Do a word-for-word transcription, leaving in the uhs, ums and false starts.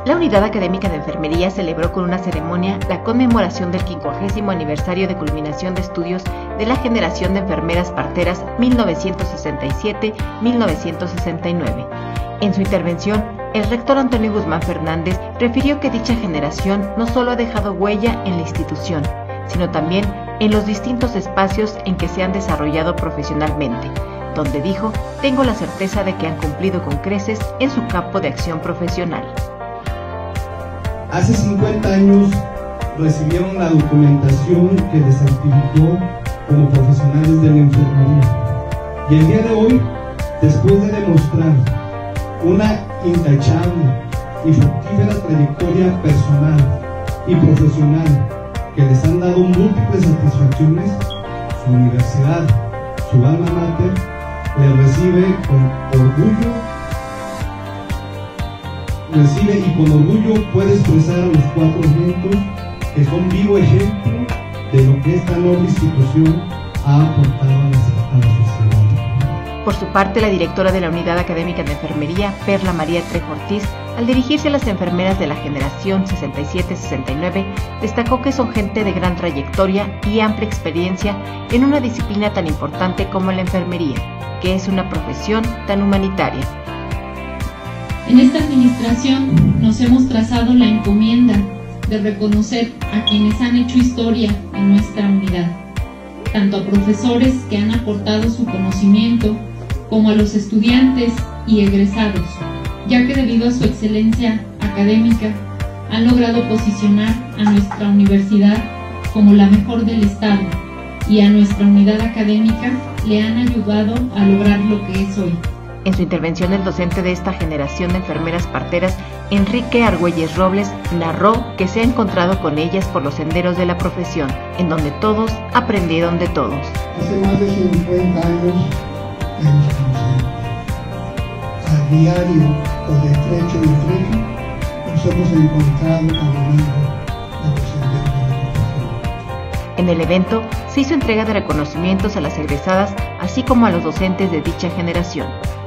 La Unidad Académica de Enfermería celebró con una ceremonia la conmemoración del quincuagésimo aniversario de culminación de estudios de la generación de enfermeras parteras mil novecientos sesenta y siete a mil novecientos sesenta y nueve. En su intervención, el rector Antonio Guzmán Fernández refirió que dicha generación no solo ha dejado huella en la institución, sino también en los distintos espacios en que se han desarrollado profesionalmente, donde dijo, tengo la certeza de que han cumplido con creces en su campo de acción profesional. Hace cincuenta años recibieron la documentación que les certificó como profesionales de la enfermería. Y el día de hoy, después de demostrar una intachable y fructífera trayectoria personal y profesional que les han dado múltiples satisfacciones, su universidad, su alma mater, les recibe con orgullo recibe y con orgullo puede expresar a los cuatro vientos que son vivo ejemplo de lo que esta noble institución ha aportado a la, a la sociedad. Por su parte, la directora de la Unidad Académica de Enfermería, Perla María Trejo Ortiz, al dirigirse a las enfermeras de la generación sesenta y siete a sesenta y nueve, destacó que son gente de gran trayectoria y amplia experiencia en una disciplina tan importante como la enfermería, que es una profesión tan humanitaria. En esta administración nos hemos trazado la encomienda de reconocer a quienes han hecho historia en nuestra unidad, tanto a profesores que han aportado su conocimiento como a los estudiantes y egresados, ya que debido a su excelencia académica han logrado posicionar a nuestra universidad como la mejor del Estado y a nuestra unidad académica le han ayudado a lograr lo que es hoy. En su intervención, el docente de esta generación de enfermeras parteras, Enrique Argüelles Robles, narró que se ha encontrado con ellas por los senderos de la profesión, en donde todos aprendieron de todos. Hace más de cincuenta años que nos conocemos. A diario, o de trecho en trecho, nos hemos encontrado caminando por los senderos de la profesión. En el evento se hizo entrega de reconocimientos a las egresadas, así como a los docentes de dicha generación.